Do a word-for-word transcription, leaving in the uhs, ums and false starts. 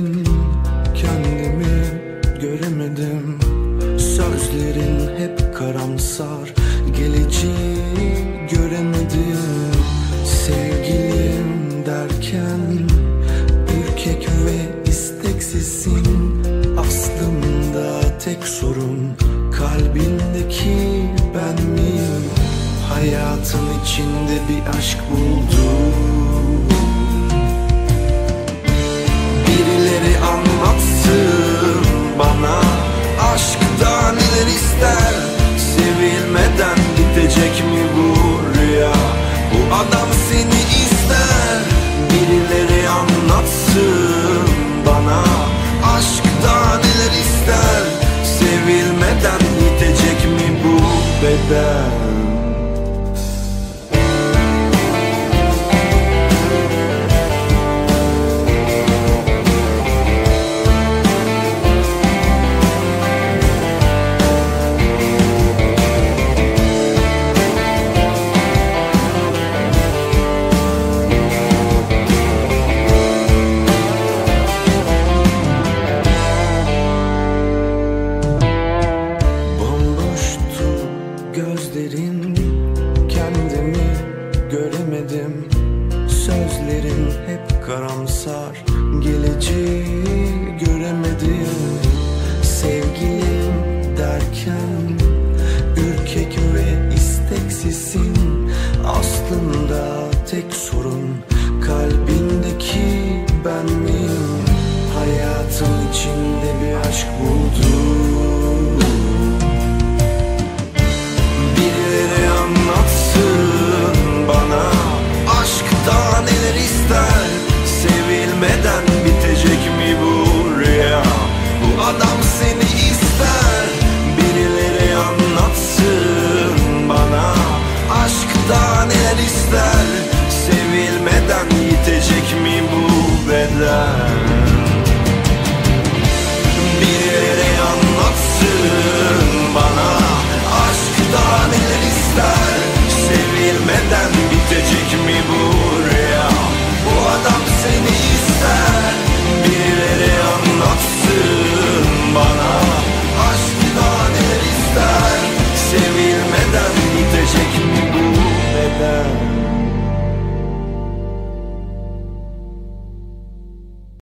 gözlerin, kendimi göremedim. Sözlerin hep karamsar, geleceği göremedim. Sevgilim derken ürkek ve isteksizsin. Aslında tek sorun kalbindeki ben miyim? Hayatın içinde bir aşk buldum. Birileri anlatsın bana, aşkta neler ister? Sevilmeden bitecek mi bu rüya? Bu adam seni ister. Birileri anlatsın bana, aşkta neler ister? Sevilmeden bitecek mi bu beden? Gözlerin, kendimi göremedim. Sözlerin hep karamsar, geleceği göremedim. Sevgilim derken ürkek ve isteksizsin. Aslında tek sorun kalbindeki ben miyim? Hayatın içinde bir aşk buldum. Birileri anlatsın bana, aşkta neler ister? Sevilmeden